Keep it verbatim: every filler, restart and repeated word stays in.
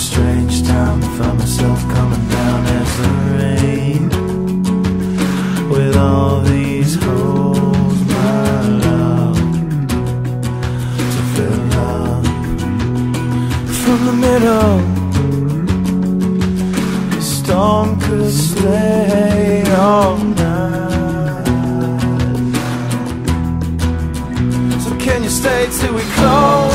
strange town, found myself coming down as the rain, with all these holes, my love, to fill up. From the middle, the storm could stay all night. So can you stay till we close?